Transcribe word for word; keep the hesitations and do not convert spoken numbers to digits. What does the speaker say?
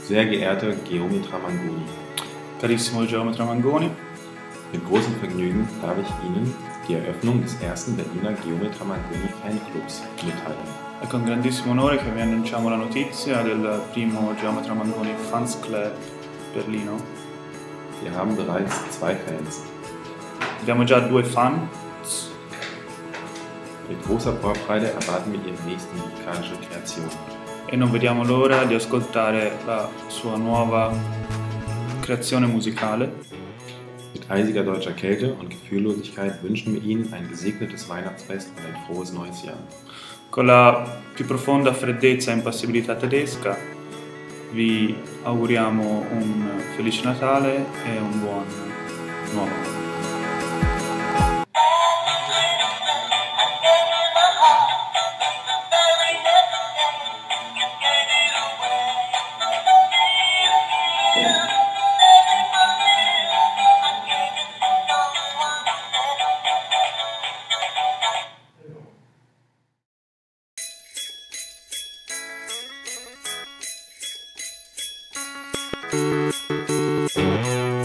Sehr geehrter Geometra Mangoni, Carissimo Geometra Mangoni, mit großem Vergnügen darf ich Ihnen die Eröffnung des ersten Berliner Geometra Mangoni Fanclubs mitteilen. è con grandissimo onore che vi annunciamo la notizia del primo Geometra Mangoni Fans Club Berlino. Wir haben bereits zwei Fans. Abbiamo già due fan. Mit großer Vorfreude erwarten wir Ihre nächste musikalische Kreation. E non vediamo l'ora di ascoltare la sua nuova creazione musicale. Mit eisiger deutscher Kälte und Gefühllosigkeit wünschen wir Ihnen ein gesegnetes Weihnachtsfest und ein frohes neues Jahr. Con la più profonda freddezza e impassibilità tedesca vi auguriamo un felice Natale e un buon nuovo anno. Thank you.